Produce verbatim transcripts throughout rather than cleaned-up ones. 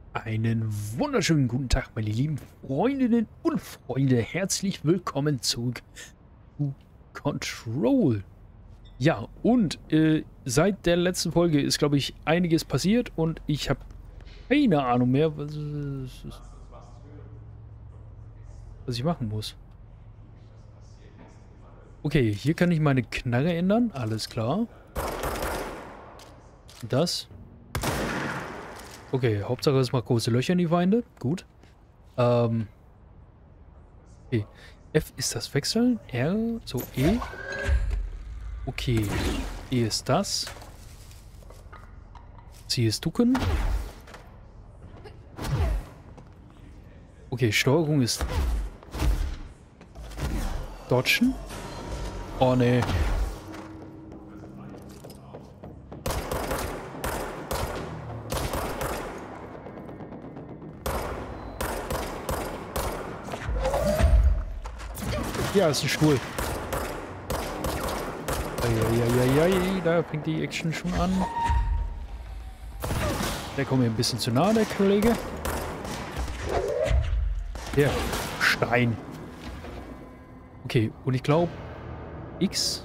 Einen wunderschönen guten Tag, meine lieben Freundinnen und Freunde. Herzlich willkommen zurück zu Control. Ja, und äh, seit der letzten Folge ist, glaube ich, einiges passiert und ich habe keine Ahnung mehr, was, was ich machen muss. Okay, hier kann ich meine Knarre ändern. Alles klar. Das. Okay, Hauptsache es macht große Löcher in die Feinde. Gut. Ähm. Okay. F ist das Wechseln. R, so E. Okay. E ist das. C ist ducken. Okay, Steuerung ist dodgen. Oh, nee. Ja, ist ein Stuhl. Eieieiei, da fängt die Action schon an. Der kommt mir ein bisschen zu nah, der Kollege. Der Stein. Okay, und ich glaube X.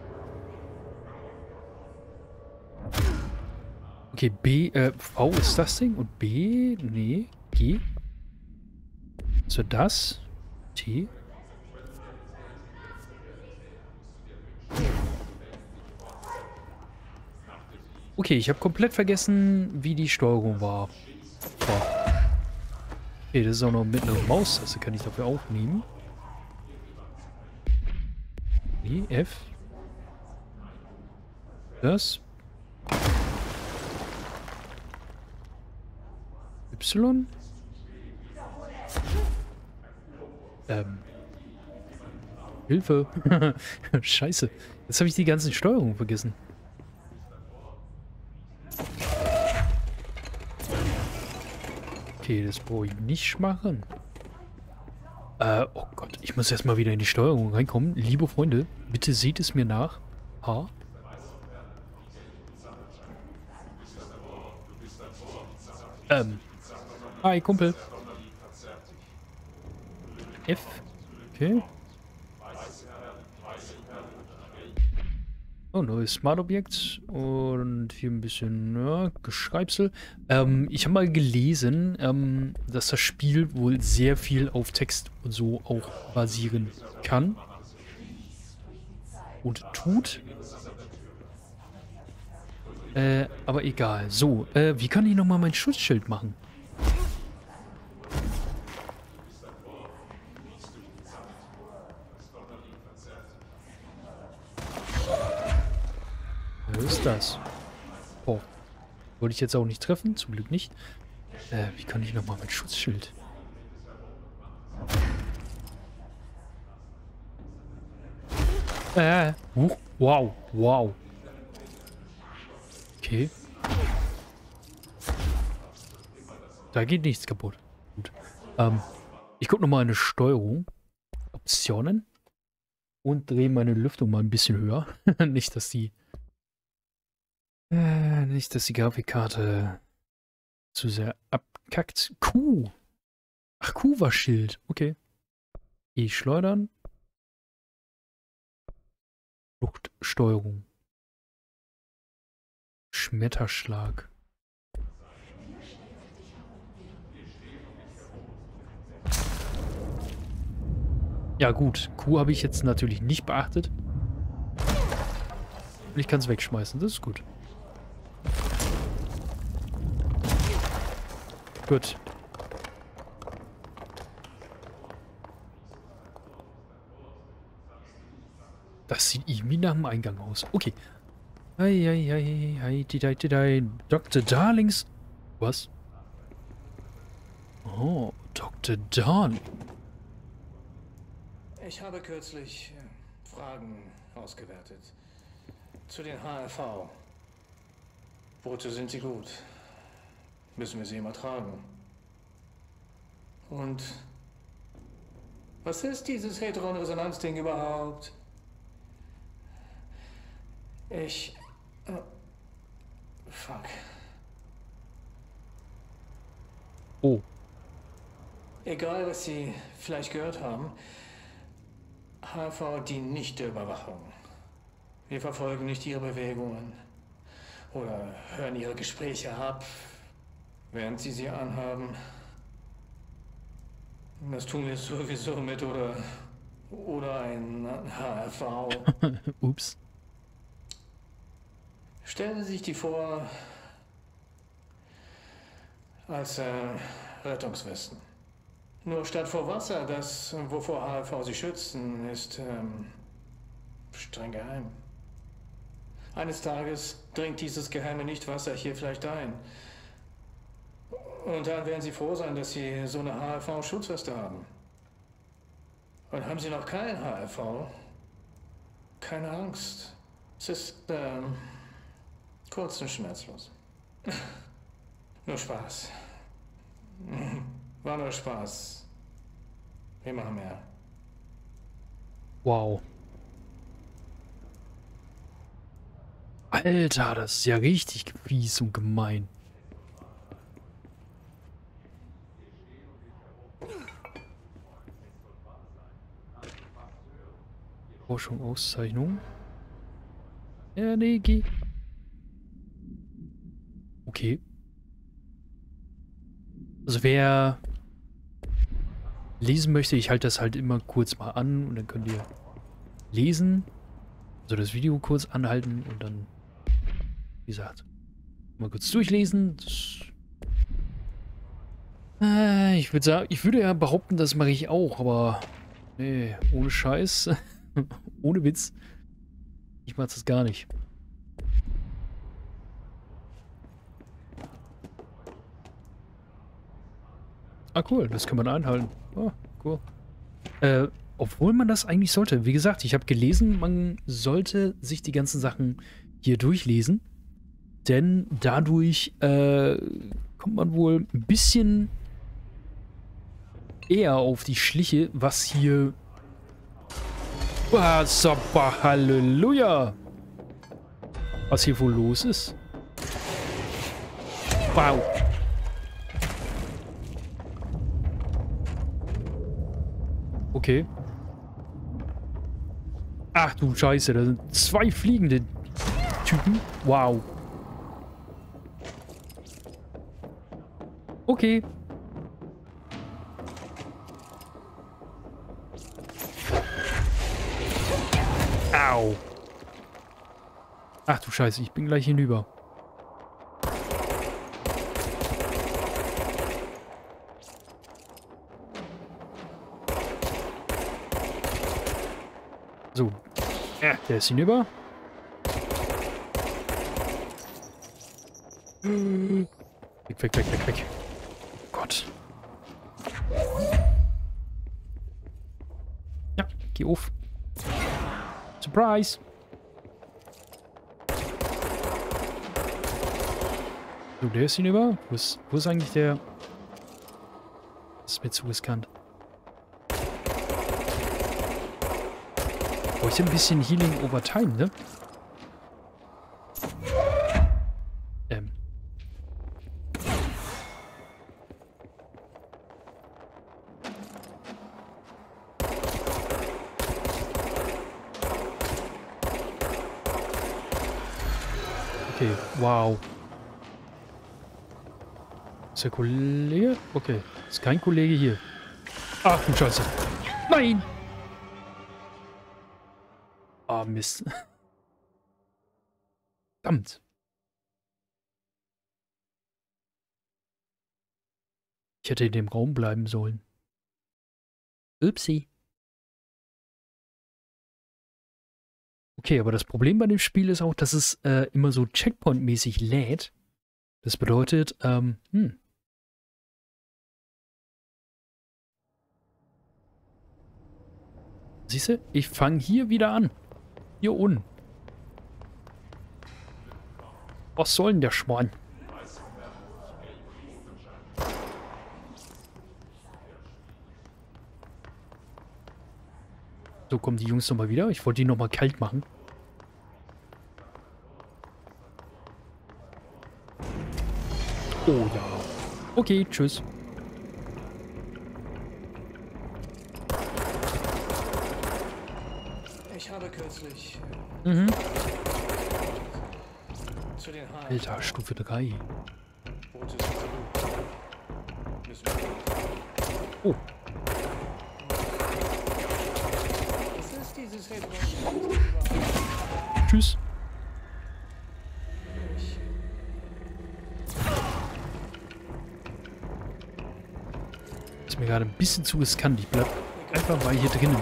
Okay, B, äh, V ist das Ding und B, nee, G. So das, T. Okay, ich habe komplett vergessen, wie die Steuerung war. Boah. Okay, das ist auch noch mit einer Maustaste, kann ich dafür aufnehmen. E, F. Das. Y. Ähm. Hilfe. Scheiße. Jetzt habe ich die ganzen Steuerungen vergessen. Okay, das brauche ich nicht machen. Äh, oh Gott, ich muss erstmal wieder in die Steuerung reinkommen. Liebe Freunde, bitte seht es mir nach. H. Ähm. Hi, Kumpel. F. Okay. Oh, neues Smart-Objekt. Und hier ein bisschen ja, Geschreibsel. Ähm, ich habe mal gelesen, ähm, dass das Spiel wohl sehr viel auf Text und so auch basieren kann. Und tut. Äh, aber egal. So, äh, wie kann ich nochmal mein Schutzschild machen? Was ist das? Oh. Wollte ich jetzt auch nicht treffen? Zum Glück nicht. Äh, wie kann ich nochmal mein Schutzschild? Äh, huch, wow, wow. Okay. Da geht nichts kaputt. Gut. Ähm, ich gucke nochmal eine Steuerung. Optionen. Und drehe meine Lüftung mal ein bisschen höher. Nicht, dass die... Äh, nicht, dass die Grafikkarte zu sehr abkackt. Q. Ach, Q war Schild. Okay. E schleudern. Fluchtsteuerung. Schmetterschlag. Ja gut, Q habe ich jetzt natürlich nicht beachtet. Und ich kann es wegschmeißen, das ist gut. Gut. Das sieht irgendwie nach dem Eingang aus. Okay. Eieiei, Doktor Darlings. Was? Oh, Doktor Darling. Ich habe kürzlich äh, Fragen ausgewertet. Zu den H R V. Wozu sind sie gut? Müssen wir sie immer tragen? Und was ist dieses Heteroresonanzding überhaupt? Ich... Äh, fuck. Oh. Egal, was Sie vielleicht gehört haben, H V dient nicht der Überwachung. Wir verfolgen nicht Ihre Bewegungen oder hören Ihre Gespräche ab, während Sie sie anhaben. Das tun wir sowieso mit oder, oder ein H V. Ups. Stellen Sie sich die vor als äh, Rettungswesten. Nur statt vor Wasser, das, wovor H V sie schützen, ist ähm, streng geheim. Eines Tages dringt dieses geheime Nichtwasser hier vielleicht ein. Und dann werden Sie froh sein, dass Sie so eine H V-Schutzweste haben. Und haben Sie noch kein H V? Keine Angst. Es ist ähm, kurz und schmerzlos. Nur Spaß. War nur Spaß. Wir machen mehr. Wow. Alter, das ist ja richtig fies und gemein. Forschung, Auszeichnung. Ja, nee, geh. Okay. Also wer lesen möchte, ich halte das halt immer kurz mal an und dann könnt ihr lesen. Also das Video kurz anhalten und dann, wie gesagt, mal kurz durchlesen. Das, äh, ich würde sagen, ich würde ja behaupten, das mache ich auch, aber nee, ohne Scheiß, ohne Witz, ich mache das gar nicht. Ah, cool, das kann man einhalten. Ah, cool. Äh, obwohl man das eigentlich sollte. Wie gesagt, ich habe gelesen, man sollte sich die ganzen Sachen hier durchlesen. Denn dadurch äh, kommt man wohl ein bisschen eher auf die Schliche, was hier... Ah, Sabba, Halleluja! Was hier wohl los ist. Wow. Okay. Ach du Scheiße, da sind zwei fliegende Typen. Wow. Okay. Au. Ach du Scheiße, ich bin gleich hinüber. So. Ja, der ist hinüber. Weg, weg, weg, weg, weg. Oh Gott. Ja, geh auf. Surprise. So, der ist hinüber. Wo ist, wo ist eigentlich der... Das ist mir zu riskant. Bräuchte ein bisschen Healing over time, ne? Ähm. Okay, wow. Ist der Kollege? Okay, ist kein Kollege hier. Ach du Scheiße. Nein! Ah, Mist. Verdammt. Ich hätte in dem Raum bleiben sollen. Upsi. Okay, aber das Problem bei dem Spiel ist auch, dass es äh, immer so Checkpoint-mäßig lädt. Das bedeutet, ähm, hm. Siehst du, ich fange hier wieder an. Hier unten. Was soll denn der Schwein? So, kommen die Jungs nochmal wieder. Ich wollte die nochmal kalt machen. Oh ja. Okay, tschüss. Mhm. Zu den Haaren. Alter, Stufe drei. Rotes Blut. Müssen wir. Oh. Was ist dieses Hedron? Tschüss. Ist mir gerade ein bisschen zu riskant. Ich bleib einfach mal hier drinnen.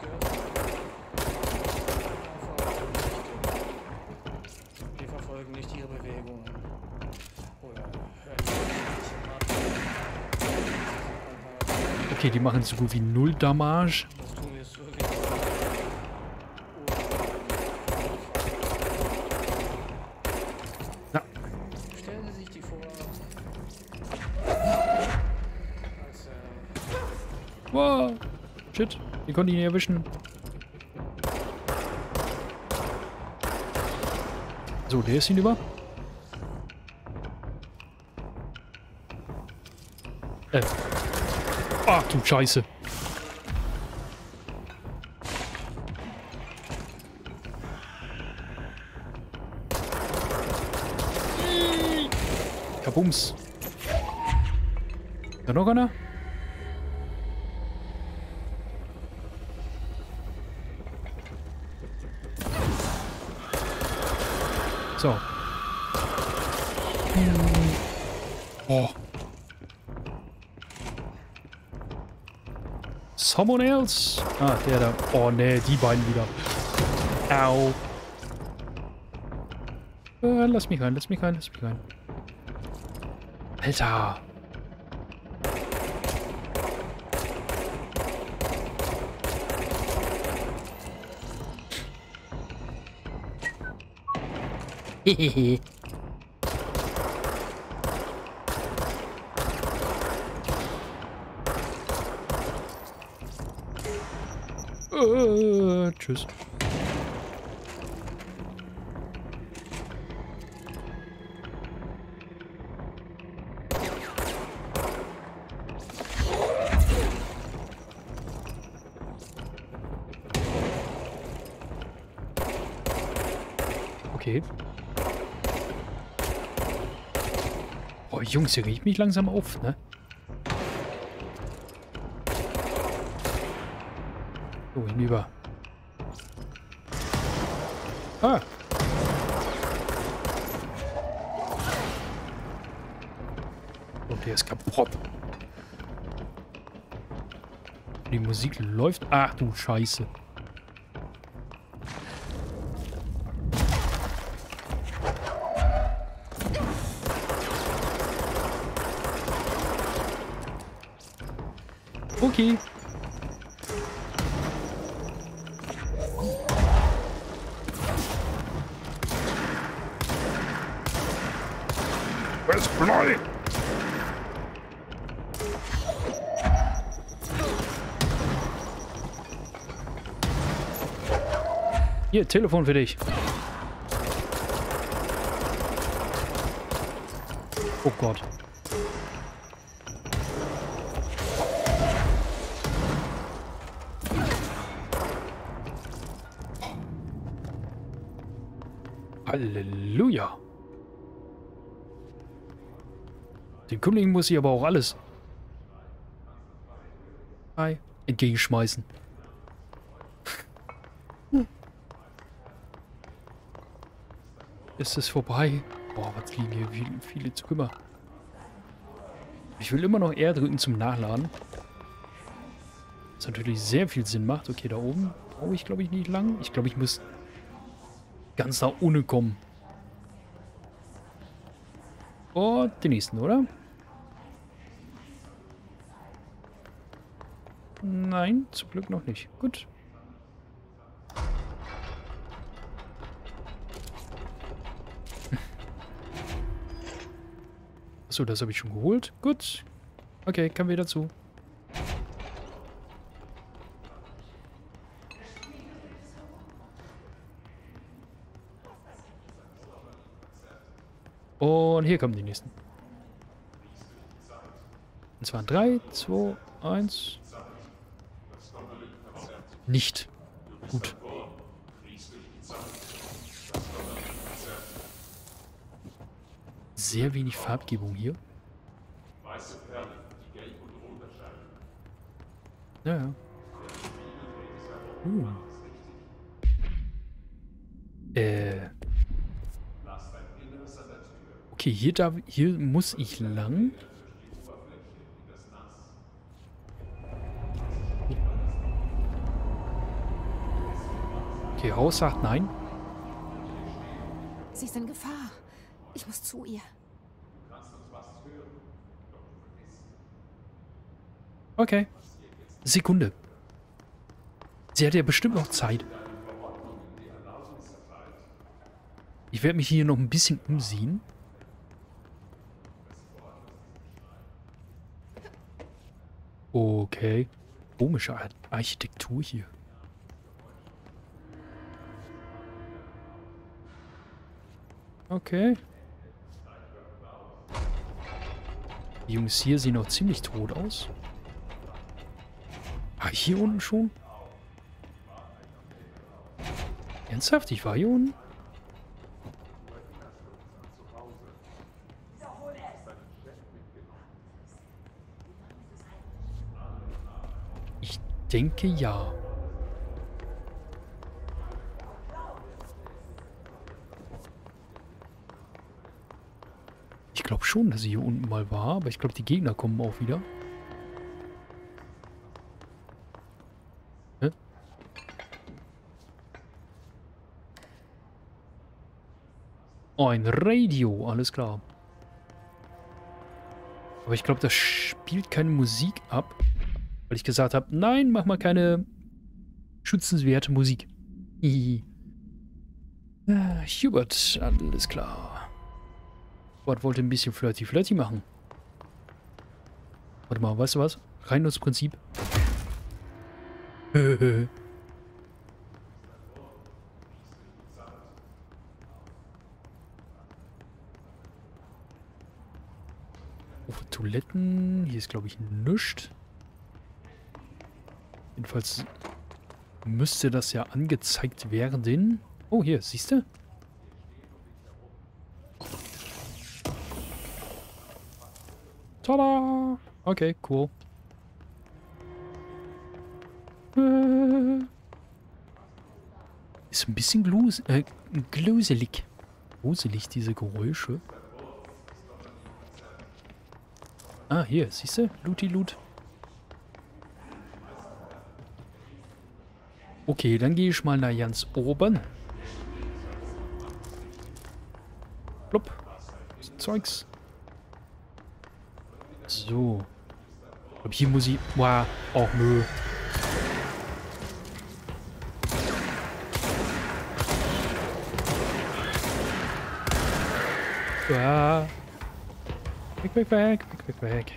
Wir verfolgen nicht ihre Bewegungen. Oder Okay, die machen so gut wie null Damage. das tun wir so wie. Na. Stellen Sie sich die vor. Als, äh, Wow. Shit. Die konnte ich nicht erwischen. So, der ist hinüber. Äh. Ach du Scheiße. Kabums. Da noch einer? So. Oh. Someone else? Ah, der da. Oh, nee, die beiden wieder. Au. Äh, lass mich rein, lass mich rein, lass mich rein. Alter. Hehehe. äh, tschüss. Okay. Oh, Jungs, hier riecht mich langsam auf, ne? So, hinüber. Ah. Und der ist kaputt. Die Musik läuft. Ach du Scheiße. Okay. Es bleibt! Hier, Telefon für dich. Oh Gott. Halleluja. Den Kümmling muss ich aber auch alles Hi. entgegenschmeißen. Hm. Ist es vorbei? Boah, was liegen hier viele, viele Trümmer. Ich will immer noch R drücken zum Nachladen. Was natürlich sehr viel Sinn macht. Okay, da oben brauche ich, glaube ich, nicht lang. Ich glaube, ich muss ganz nach unten kommen. Und den nächsten, oder? Nein, zum Glück noch nicht. Gut. Achso, das habe ich schon geholt. Gut. Okay, kann wieder zu. Und hier kommen die nächsten. Und zwar drei, zwei, eins. Nicht. Gut. sehr wenig Farbgebung hier. Ja, ja. Uh. Äh. Okay, hier, darf, hier muss ich lang. Okay, Haus sagt nein. Sie ist in Gefahr. Ich muss zu ihr. Okay. Sekunde. Sie hat ja bestimmt noch Zeit. Ich werde mich hier noch ein bisschen umsehen. Okay. Komische Ar- Architektur hier. Okay. Die Jungs hier sehen noch ziemlich tot aus. Ah, hier unten schon? Ernsthaft? Ich war hier unten? Ich denke ja. Ich glaube schon, dass ich hier unten mal war, aber ich glaube, die Gegner kommen auch wieder. Hä? Oh, ein Radio, alles klar. Aber ich glaube, das spielt keine Musik ab, weil ich gesagt habe, nein, mach mal keine schützenswerte Musik. Hihi. Ah, Hubert, alles klar. Hubert wollte ein bisschen flirty-flirty machen. Warte mal, weißt du was? Reinnutzprinzip. Oh, Toiletten. Hier ist, glaube ich, nichts. Jedenfalls müsste das ja angezeigt werden. Oh, hier, siehst du? Tada! Okay, cool. Äh, ist ein bisschen glus äh, gruselig. Gruselig, diese Geräusche. Ah, hier, siehst du? Looty-Loot. Okay, dann gehe ich mal nach ganz oben. Plopp. Zeugs. So. Ich glaube, hier muss ich... Wow. Oh, nö. Ah. Weg, weg, weg, weg, weg, weg.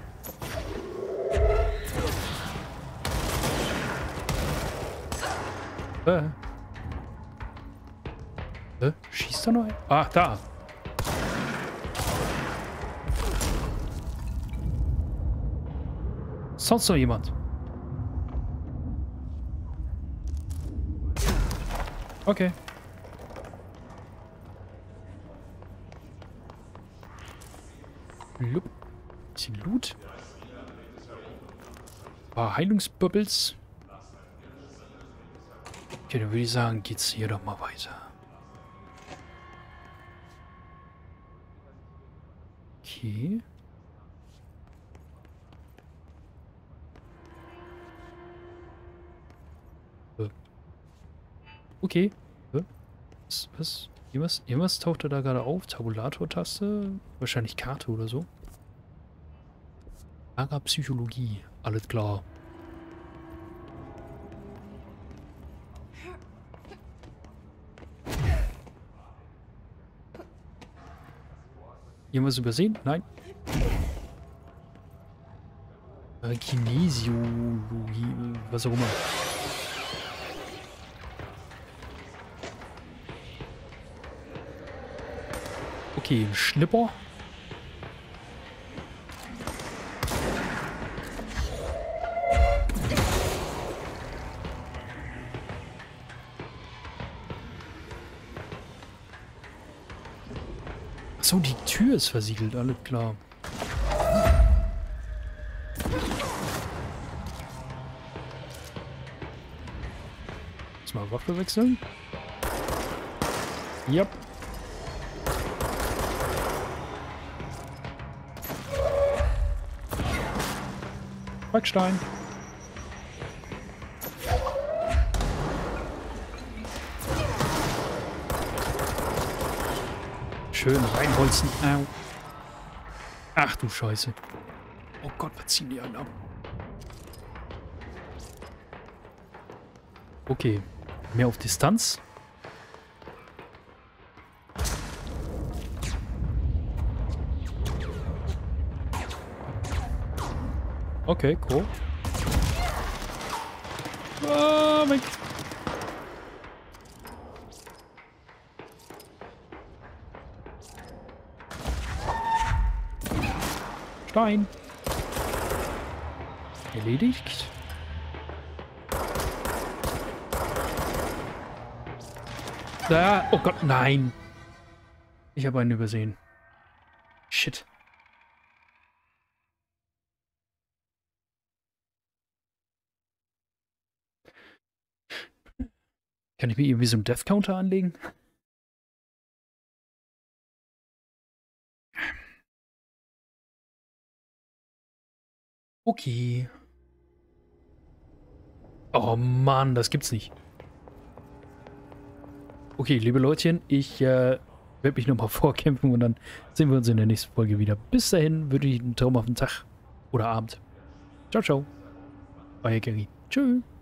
Äh. Äh, schießt da noch ein? Ah, da. Sonst noch jemand? Okay. Lup. Die Loot. Ein paar Heilungsbubbles. Okay, dann würde ich sagen, geht's hier doch mal weiter. Okay. Okay. Was? Was? Irgendwas, irgendwas tauchte da gerade auf? Tabulator-Taste? Wahrscheinlich Karte oder so. Parapsychologie. Alles klar. Irgendwas übersehen? Nein. Äh, Kinesiologie. Was auch immer. Okay, ein Schnipper. Achso, die Tür ist versiegelt, alles klar. Jetzt mal Waffe wechseln. Ja. Backstein. Schön reinholzen. Au. Ach du Scheiße. Oh Gott, was ziehen die an ab? Okay. Mehr auf Distanz. Okay, cool. Ah, weg. Stein. Erledigt. Da. Oh Gott, nein. Ich habe einen übersehen. Shit. Kann ich mir irgendwie so einen Death Counter anlegen? Okay. Oh Mann, das gibt's nicht. Okay, liebe Leutchen, ich äh, werde mich nochmal vorkämpfen und dann sehen wir uns in der nächsten Folge wieder. Bis dahin wünsche ich einen traumhaften Tag oder Abend. Ciao, ciao. Euer Gary. Tschüss.